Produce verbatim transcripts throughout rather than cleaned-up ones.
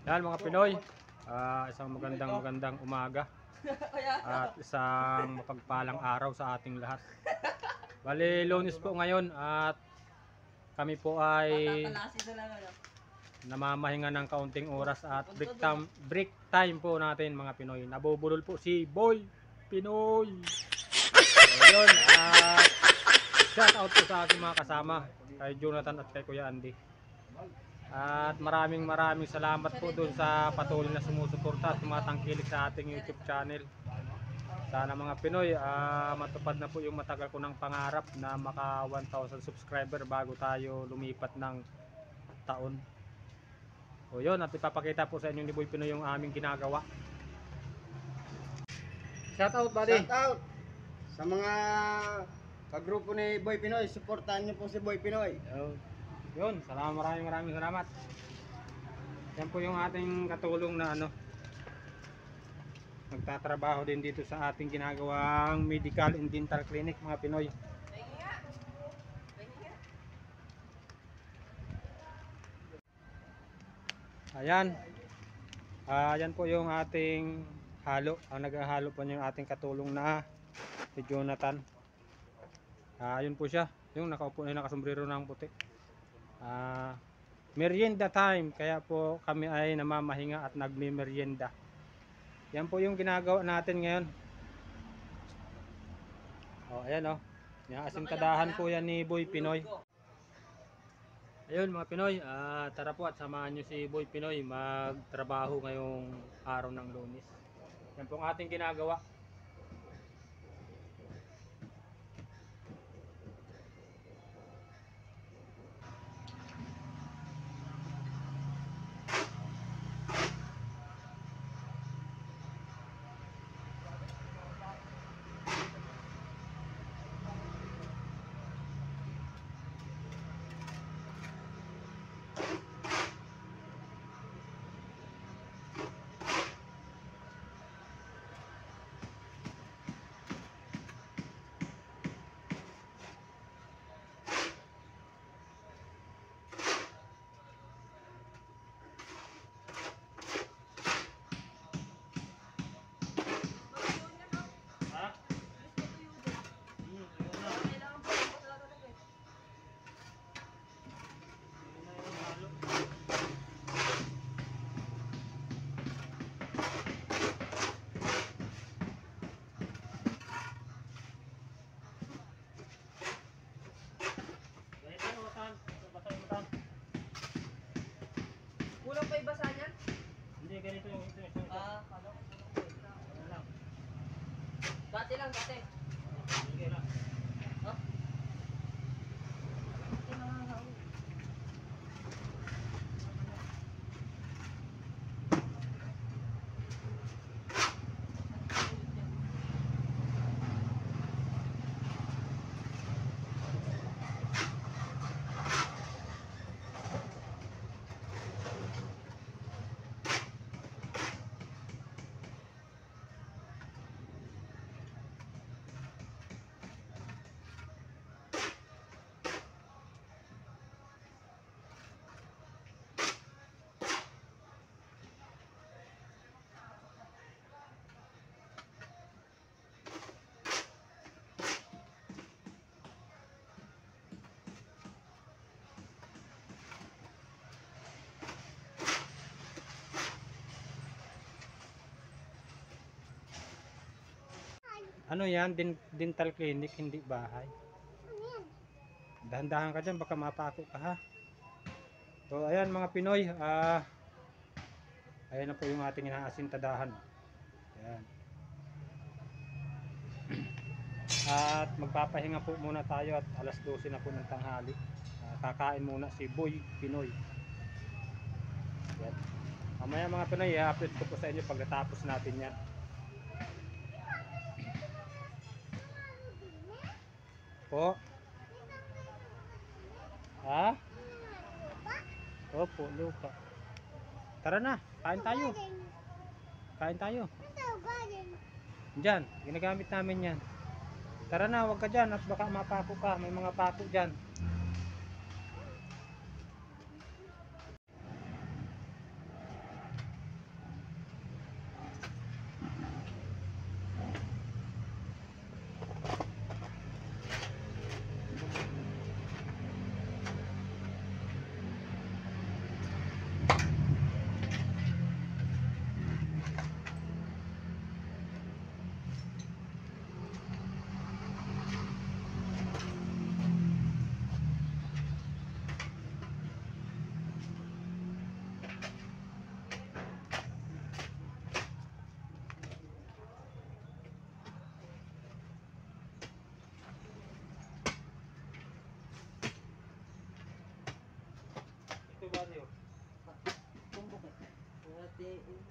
Yan mga Pinoy, uh, isang magandang magandang umaga at isang mapagpalang araw sa ating lahat. Bali, Lunes po ngayon at kami po ay namamahinga ng kaunting oras at break time, break time po natin mga Pinoy. Nabubulol po si Boy Pinoy. So, yun, at shout out po sa aking mga kasama, kay Jonathan at kay Kuya Andy. At maraming maraming salamat po dun sa patuloy na sumusuporta at tumatangkilik sa ating YouTube channel. Sana mga Pinoy, uh, matupad na po yung matagal ko ng pangarap na maka one thousand subscriber bago tayo lumipat ng taon. O yun, at ipapakita po sa inyo ni Boy Pinoy yung aming ginagawa. Shout out buddy! Shout out sa mga kagrupo ni Boy Pinoy. Suportahan niyo po si Boy Pinoy. Yun, yun, salamat, maraming maraming salamat. Yan po yung ating katulong na ano, nagtatrabaho din dito sa ating ginagawang medical and dental clinic mga Pinoy. Ayan. Uh, ayan po yung ating halo. Ang naghahalo po yung ating katulong na si Jonathan. Uh, ayun po siya. Yung nakaupo na nakasombrero ng puti. Uh, merienda time. Kaya po kami ay namamahinga at nagme-merienda. Yan po yung ginagawa natin ngayon. Oh, ayan oh. Yung asintadahan po yan ni Boy Pinoy. Ayun mga Pinoy, uh, tara po at samahan nyo si Boy Pinoy magtrabaho ngayong araw ng Lunes. Yan po ang ating ginagawa. Kulang pa ibasa niyan? Hindi, ganito yung ito. ito, ito. Ah, ano? Dati lang, dati. Sige lang. Ha? Ano yan? Din dental clinic, hindi bahay. Dahan-dahan ka dyan, baka mapako ka ha. So ayan mga Pinoy, ah, ayan na po yung ating inaasintadahan. Ayan. At magpapahinga po muna tayo at alas dose na po ng tanghali. Uh, kakain muna si Boy Pinoy. Ayan. Mamaya mga Pinoy, i-upload ko po sa inyo pag natapos natin yan. Po. Ha? Opo, lupa. Tara na, kain tayo. Kain tayo. Diyan, ginagamit namin yan. Tara na, huwag ka dyan at baka mapako ka. May mga pako dyan. Dati.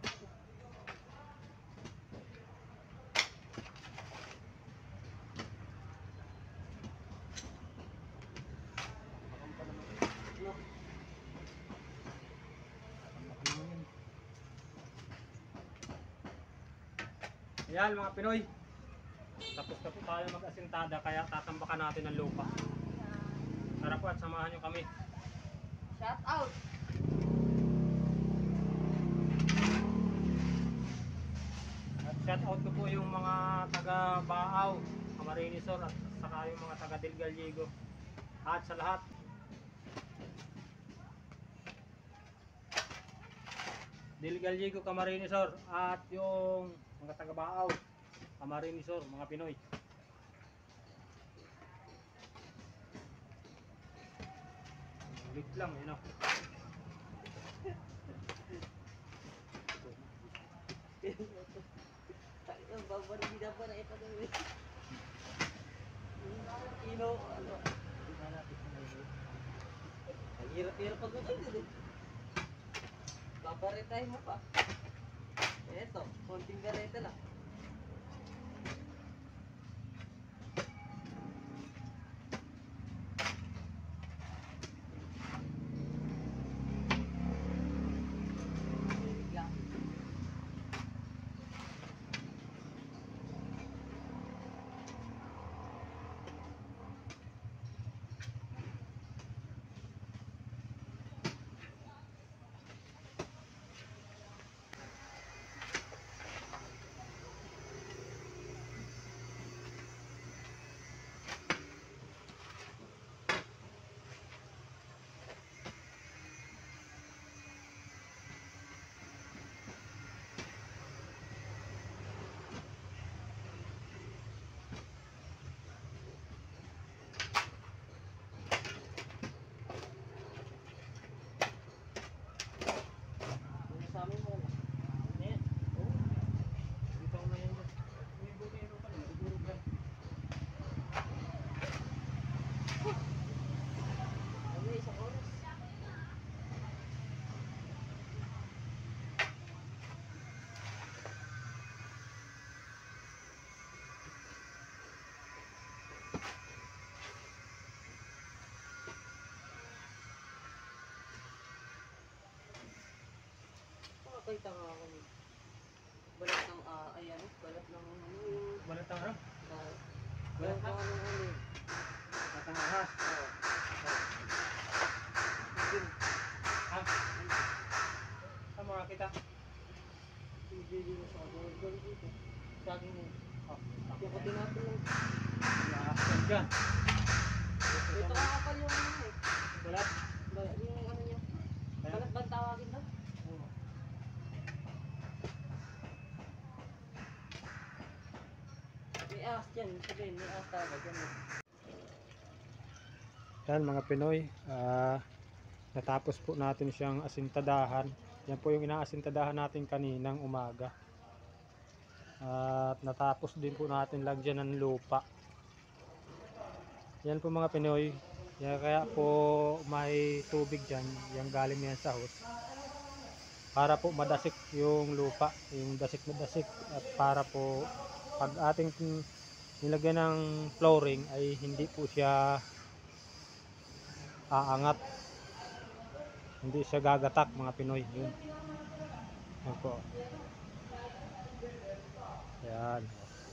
Ayan mga Pinoy. Tapos na po tayo mag-asintada kaya tatambakan natin ang lupa. Tara po at samahan nyo kami. Shout out. At shout out ko po yung mga taga Baaw, Camarinesor at saka yung mga taga Del Gallego. At sa lahat. Del Gallego, Camarinesor at yung mga taga Baaw, Camarinesor, mga Pinoy. Ulit lang, yun o. Ang babari ba na ito gawin? Ino, ano? Ang hirap-hirap pag ito eh. Babaretahin mo pa. Eto, konting gareta lang. Sa amin mo na. Ayan. Oo. Dito ko na yun. May butero pa rin. Siguro ka. Ano isang oras? Pakakita nga ako. Balat ng, ah, ay ano? Balat ng, ano yung, Balat ang ano? ah, balat ng ano ano. Balat ang ahas. Oo. Yun. Ha? Saan mo nakita? Bibili mo sa ako. Ganun dito. Saging mo. Oh, Kaya ko tinatanong. ahas yan dyan. Ito kakapal yung ano eh. Balat. Balat yung ano niya. Ayan. Balat ba ang tawagin daw? Oo. May ahas dyan. Sabihin, may ahas talaga dyan. Yan mga Pinoy, ah, natapos po natin siyang asintadahan. Yan po yung inaasintadahan natin kaninang umaga. At natapos din po natin lagyan ng lupa. Yan po mga Pinoy. Yan kaya po may tubig dyan. Yan galing yan sa hose. Para po madasik yung lupa. Yung dasik na dasik. At para po pag ating nilagyan ng flooring ay hindi po siya aangat. Hindi siya gagatak mga Pinoy. Yun. Yan po. Yan.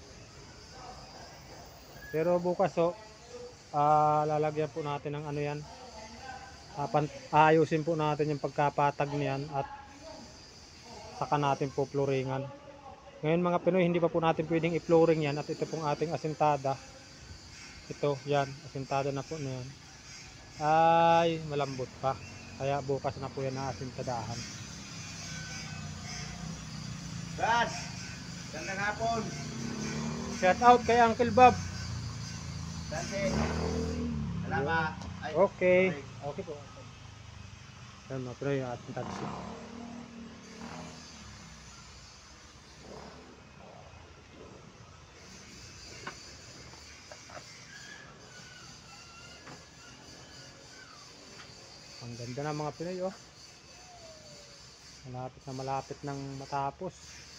Pero bukas o, ah, lalagyan po natin ng ano yan. Ah, pan- Aayusin po natin yung pagkapatag niyan at saka natin po floringan. Ngayon mga Pinoy, hindi pa po natin pwedeng i-flooring yan at ito pong ating asintada. Ito, yan. Asintada na po na yan. Ay malambot pa. Kaya bukas na po yan na asintadahan. Brad, gandang hapon. Shout out kay Uncle Bob. Dante. Salamat. Ay, Okay. sorry. Okay po. Yan mga Pinoy, yung ating taxi. Ang ganda ng mga Pinoy oh. Malapit na malapit nang matapos.